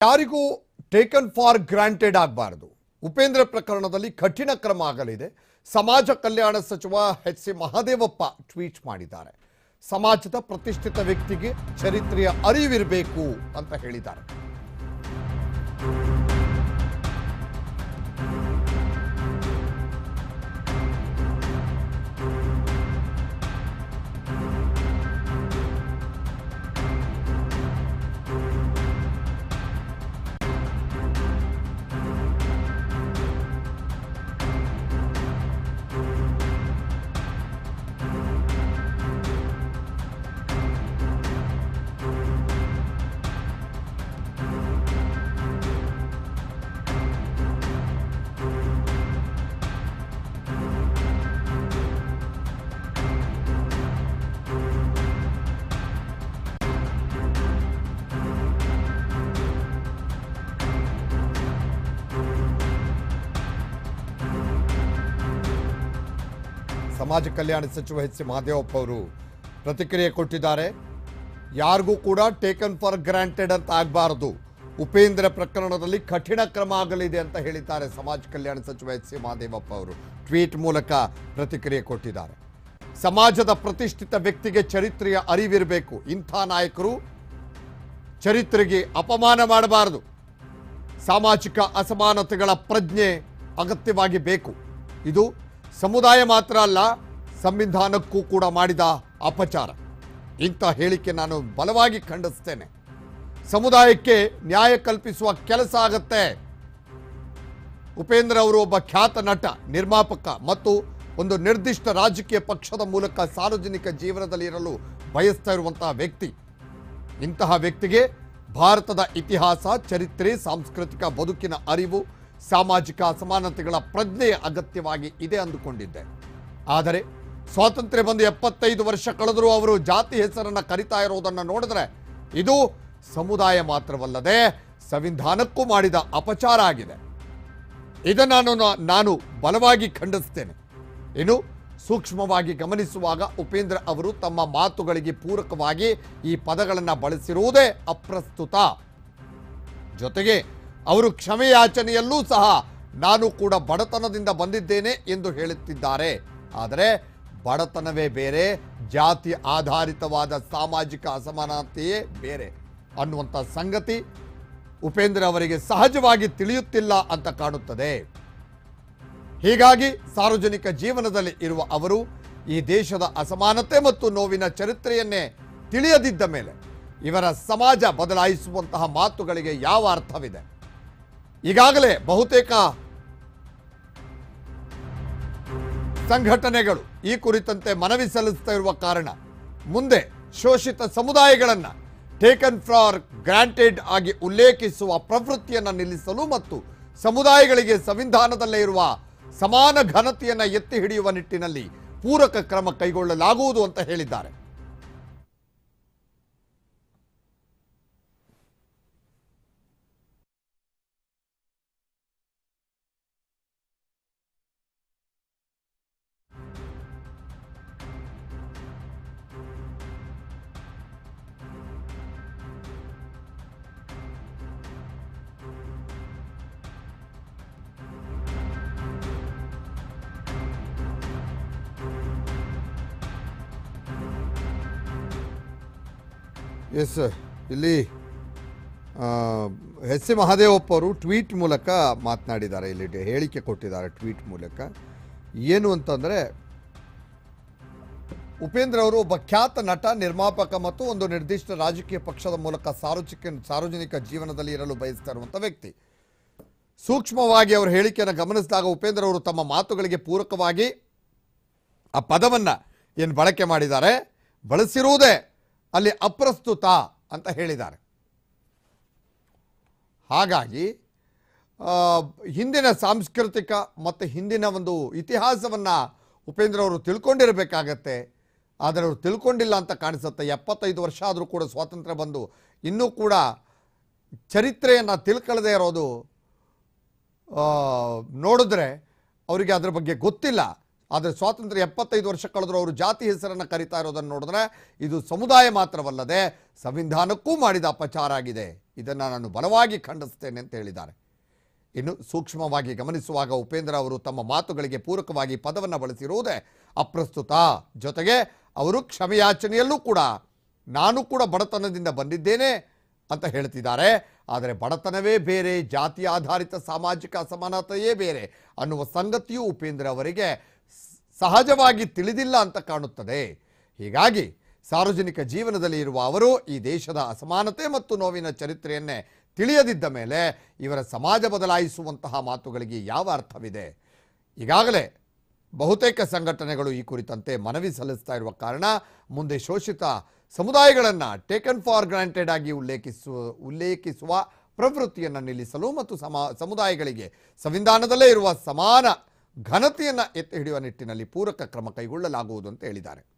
ಯಾರಿಗೂ taken for granted ಆಗಬಾರದು. ಉಪೇಂದ್ರ ಪ್ರಕರಣದಲ್ಲಿ ಕಠಿಣ ಕ್ರಮ ಆಗಲಿದೆ. ಸಮಾಜ ಕಲ್ಯಾಣ ಸಚಿವ ಎಚ್ ಸಿ ಮಹದೇವಪ್ಪ ಟ್ವೀಟ್ ಮಾಡಿದ್ದಾರೆ. ಸಮಾಜದ ಪ್ರತಿಷ್ಠಿತ ವ್ಯಕ್ತಿಗೆ ಚರಿತ್ರೆಯ ಅರಿವಿರಬೇಕು ಅಂತ ಹೇಳಿದ್ದಾರೆ. ಸಮಾಜ ಕಲ್ಯಾಣ ಸಚಿವ ಎಚ್ ಸಿ ಮಹದೇವಪ್ಪ ಅವರು ಪ್ರತಿಕ್ರಿಯೆ ಕೊಟ್ಟಿದ್ದಾರೆ. ಯಾರಿಗೂ ಕೂಡ ಟೇಕನ್ ಫಾರ್ ಗ್ರಾಂಟೆಡ್ ಅಂತ ಆಗಬಾರದು. ಉಪೇಂದ್ರ ಪ್ರಕರಣದಲ್ಲಿ ಕಠಿಣ ಕ್ರಮ ಆಗಲಿದೆ ಅಂತ ಹೇಳಿದ್ದಾರೆ. ಸಮಾಜ ಕಲ್ಯಾಣ ಸಚಿವ ಎಚ್ ಸಿ ಮಹದೇವಪ್ಪ ಅವರು ಟ್ವೀಟ್ ಮೂಲಕ ಪ್ರತಿಕ್ರಿಯೆ ಕೊಟ್ಟಿದ್ದಾರೆ. ಸಮಾಜದ ಪ್ರತಿಷ್ಠಿತ ವ್ಯಕ್ತಿಗೆ ಚರಿತ್ರೆಯ ಅರಿವಿರಬೇಕು. ಇಂಥ ನಾಯಕರು ಚರಿತ್ರೆಗೆ ಅಪಮಾನ ಮಾಡಬಾರದು. ಸಾಮಾಜಿಕ ಅಸಮಾನತೆಗಳ ಪ್ರಜ್ಞೆ ಅಗತ್ಯವಾಗಿ ಬೇಕು. ಇದು ಸಮುದಾಯ ಮಾತ್ರ ಅಲ್ಲ, ಸಂವಿಧಾನಕ್ಕೂ ಕೂಡ ಮಾಡಿದ ಅಪಚಾರ. ಇಂಥ ಹೇಳಿಕೆ ನಾನು ಬಲವಾಗಿ ಖಂಡಿಸ್ತೇನೆ. ಸಮುದಾಯಕ್ಕೆ ನ್ಯಾಯ ಕಲ್ಪಿಸುವ ಕೆಲಸ ಆಗತ್ತೆ. ಉಪೇಂದ್ರ ಅವರು ಒಬ್ಬ ಖ್ಯಾತ ನಟ, ನಿರ್ಮಾಪಕ ಮತ್ತು ಒಂದು ನಿರ್ದಿಷ್ಟ ರಾಜಕೀಯ ಪಕ್ಷದ ಮೂಲಕ ಸಾರ್ವಜನಿಕ ಜೀವನದಲ್ಲಿ ಇರಲು ಬಯಸ್ತಾ ಇರುವಂತಹ ವ್ಯಕ್ತಿ. ಇಂತಹ ವ್ಯಕ್ತಿಗೆ ಭಾರತದ ಇತಿಹಾಸ, ಚರಿತ್ರೆ, ಸಾಂಸ್ಕೃತಿಕ ಬದುಕಿನ ಅರಿವು, ಸಾಮಾಜಿಕ ಅಸಮಾನತೆಗಳ ಪ್ರಜ್ಞೆ ಅಗತ್ಯವಾಗಿ ಇದೆ ಅಂದುಕೊಂಡಿದ್ದೆ. ಆದರೆ ಸ್ವಾತಂತ್ರ್ಯ ಬಂದು 75 ವರ್ಷ ಕಳೆದರೂ ಅವರು ಜಾತಿ ಹೆಸರನ್ನು ಕರಿತಾ ಇರೋದನ್ನು ನೋಡಿದ್ರೆ ಇದು ಸಮುದಾಯ ಮಾತ್ರವಲ್ಲದೆ ಸಂವಿಧಾನಕ್ಕೂ ಮಾಡಿದ ಅಪಚಾರ ಆಗಿದೆ. ಇದನ್ನು ನಾನು ಬಲವಾಗಿ ಖಂಡಿಸ್ತೇನೆ. ಇನ್ನು ಸೂಕ್ಷ್ಮವಾಗಿ ಗಮನಿಸುವಾಗ ಉಪೇಂದ್ರ ಅವರು ತಮ್ಮ ಮಾತುಗಳಿಗೆ ಪೂರಕವಾಗಿ ಈ ಪದಗಳನ್ನು ಬಳಸಿರುವುದೇ ಅಪ್ರಸ್ತುತ. ಜೊತೆಗೆ ಅವರು ಕ್ಷಮೆಯಾಚನೆಯಲ್ಲೂ ಸಹ ನಾನು ಕೂಡ ಬಡತನದಿಂದ ಬಂದಿದ್ದೇನೆ ಎಂದು ಹೇಳುತ್ತಿದ್ದಾರೆ. ಆದರೆ ಬಡತನವೇ ಬೇರೆ, ಜಾತಿ ಆಧಾರಿತವಾದ ಸಾಮಾಜಿಕ ಅಸಮಾನತೆಯೇ ಬೇರೆ ಅನ್ನುವಂಥ ಸಂಗತಿ ಉಪೇಂದ್ರ ಅವರಿಗೆ ಸಹಜವಾಗಿ ತಿಳಿಯುತ್ತಿಲ್ಲ ಅಂತ ಕಾಣುತ್ತದೆ. ಹೀಗಾಗಿ ಸಾರ್ವಜನಿಕ ಜೀವನದಲ್ಲಿ ಇರುವ ಅವರು ಈ ದೇಶದ ಅಸಮಾನತೆ ಮತ್ತು ನೋವಿನ ಚರಿತ್ರೆಯನ್ನೇ ತಿಳಿಯದಿದ್ದ ಮೇಲೆ ಇವರ ಸಮಾಜ ಬದಲಾಯಿಸುವಂತಹ ಮಾತುಗಳಿಗೆ ಯಾವ ಅರ್ಥವಿದೆ? ಈಗಾಗಲೇ ಬಹುತೇಕ ಸಂಘಟನೆಗಳು ಈ ಕುರಿತಂತೆ ಮನವಿ ಸಲ್ಲಿಸ್ತಾ ಇರುವ ಕಾರಣ ಮುಂದೆ ಶೋಷಿತ ಸಮುದಾಯಗಳನ್ನು ಟೇಕನ್ ಫಾರ್ ಗ್ರಾಂಟೆಡ್ ಆಗಿ ಉಲ್ಲೇಖಿಸುವ ಪ್ರವೃತ್ತಿಯನ್ನು ನಿಲ್ಲಿಸಲು ಮತ್ತು ಸಮುದಾಯಗಳಿಗೆ ಸಂವಿಧಾನದಲ್ಲೇ ಇರುವ ಸಮಾನ ಘನತೆಯನ್ನು ಎತ್ತಿ ಹಿಡಿಯುವ ನಿಟ್ಟಿನಲ್ಲಿ ಪೂರಕ ಕ್ರಮ ಕೈಗೊಳ್ಳಲಾಗುವುದು ಅಂತ ಹೇಳಿದ್ದಾರೆ. ಎಸ್, ಇಲ್ಲಿ ಎಚ್ ಸಿ ಮಹದೇವಪ್ಪ ಅವರು ಟ್ವೀಟ್ ಮೂಲಕ ಮಾತನಾಡಿದ್ದಾರೆ. ಇಲ್ಲಿ ಹೇಳಿಕೆ ಕೊಟ್ಟಿದ್ದಾರೆ ಟ್ವೀಟ್ ಮೂಲಕ. ಏನು ಅಂತಂದರೆ, ಉಪೇಂದ್ರ ಅವರು ಒಬ್ಬ ಖ್ಯಾತ ನಟ, ನಿರ್ಮಾಪಕ ಮತ್ತು ಒಂದು ನಿರ್ದಿಷ್ಟ ರಾಜಕೀಯ ಪಕ್ಷದ ಮೂಲಕ ಸಾರ್ವಜನಿಕ ಜೀವನದಲ್ಲಿ ಇರಲು ಬಯಸ್ತಾ ಇರುವಂಥ ವ್ಯಕ್ತಿ. ಸೂಕ್ಷ್ಮವಾಗಿ ಅವರ ಹೇಳಿಕೆಯನ್ನು ಗಮನಿಸಿದಾಗ ಉಪೇಂದ್ರ ಅವರು ತಮ್ಮ ಮಾತುಗಳಿಗೆ ಪೂರಕವಾಗಿ ಆ ಪದವನ್ನು ಏನು ಬಳಕೆ ಮಾಡಿದ್ದಾರೆ, ಬಳಸಿರುವುದೇ ಅಲ್ಲಿ ಅಪ್ರಸ್ತುತ ಅಂತ ಹೇಳಿದ್ದಾರೆ. ಹಾಗಾಗಿ ಹಿಂದಿನ ಸಾಂಸ್ಕೃತಿಕ ಮತ್ತು ಹಿಂದಿನ ಒಂದು ಇತಿಹಾಸವನ್ನು ಉಪೇಂದ್ರ ಅವರು ತಿಳ್ಕೊಂಡಿರಬೇಕಾಗತ್ತೆ. ಆದರೆ ಅವರು ತಿಳ್ಕೊಂಡಿಲ್ಲ ಅಂತ ಕಾಣಿಸುತ್ತೆ. 75 ವರ್ಷ ಆದರೂ ಕೂಡ ಸ್ವಾತಂತ್ರ್ಯ ಬಂದು ಇನ್ನೂ ಕೂಡ ಚರಿತ್ರೆಯನ್ನು ತಿಳ್ಕೊಳ್ಳದೇ ಇರೋದು ನೋಡಿದ್ರೆ ಅವರಿಗೆ ಅದರ ಬಗ್ಗೆ ಗೊತ್ತಿಲ್ಲ. ಆದರೆ ಸ್ವಾತಂತ್ರ್ಯ 75 ವರ್ಷ ಕಳೆದರೂ ಅವರು ಜಾತಿ ಹೆಸರನ್ನು ಕರಿತಾ ಇರೋದನ್ನು ನೋಡಿದ್ರೆ ಇದು ಸಮುದಾಯ ಮಾತ್ರವಲ್ಲದೆ ಸಂವಿಧಾನಕ್ಕೂ ಮಾಡಿದ ಅಪಚಾರ ಆಗಿದೆ. ಇದನ್ನು ನಾನು ಬಲವಾಗಿ ಖಂಡಿಸ್ತೇನೆ ಅಂತ ಹೇಳಿದ್ದಾರೆ. ಇನ್ನು ಸೂಕ್ಷ್ಮವಾಗಿ ಗಮನಿಸುವಾಗ ಉಪೇಂದ್ರ ಅವರು ತಮ್ಮ ಮಾತುಗಳಿಗೆ ಪೂರಕವಾಗಿ ಪದವನ್ನು ಬಳಸಿರುವುದೇ ಅಪ್ರಸ್ತುತ. ಜೊತೆಗೆ ಅವರು ಕ್ಷಮೆಯಾಚನೆಯಲ್ಲೂ ಕೂಡ ನಾನು ಕೂಡ ಬಡತನದಿಂದ ಬಂದಿದ್ದೇನೆ ಅಂತ ಹೇಳ್ತಿದ್ದಾರೆ. ಆದರೆ ಬಡತನವೇ ಬೇರೆ, ಜಾತಿ ಆಧಾರಿತ ಸಾಮಾಜಿಕ ಅಸಮಾನತೆಯೇ ಬೇರೆ ಅನ್ನುವ ಸಂಗತಿಯೂ ಉಪೇಂದ್ರ ಅವರಿಗೆ ಸಹಜವಾಗಿ ತಿಳಿದಿಲ್ಲ ಅಂತ ಕಾಣುತ್ತದೆ. ಹೀಗಾಗಿ ಸಾರ್ವಜನಿಕ ಜೀವನದಲ್ಲಿ ಇರುವ ಅವರು ಈ ದೇಶದ ಅಸಮಾನತೆ ಮತ್ತು ನೋವಿನ ಚರಿತ್ರೆಯನ್ನೇ ತಿಳಿಯದಿದ್ದ ಮೇಲೆ ಇವರ ಸಮಾಜ ಬದಲಾಯಿಸುವಂತಹ ಮಾತುಗಳಿಗೆ ಯಾವ ಅರ್ಥವಿದೆ? ಈಗಾಗಲೇ ಬಹುತೇಕ ಸಂಘಟನೆಗಳು ಈ ಕುರಿತಂತೆ ಮನವಿ ಸಲ್ಲಿಸ್ತಾ ಇರುವ ಕಾರಣ ಮುಂದೆ ಶೋಷಿತ ಸಮುದಾಯಗಳನ್ನು ಟೇಕನ್ ಫಾರ್ ಗ್ರಾಂಟೆಡ್ ಆಗಿ ಉಲ್ಲೇಖಿಸುವ ಪ್ರವೃತ್ತಿಯನ್ನು ನಿಲ್ಲಿಸಲು ಮತ್ತು ಸಮುದಾಯಗಳಿಗೆ ಸಂವಿಧಾನದಲ್ಲೇ ಇರುವ ಸಮಾನ ಘನತೆಯನ್ನು ಎತ್ತಿ ಹಿಡಿಯುವ ನಿಟ್ಟಿನಲ್ಲಿ ಪೂರಕ ಕ್ರಮ ಕೈಗೊಳ್ಳಲಾಗುವುದು ಅಂತ ಹೇಳಿದ್ದಾರೆ.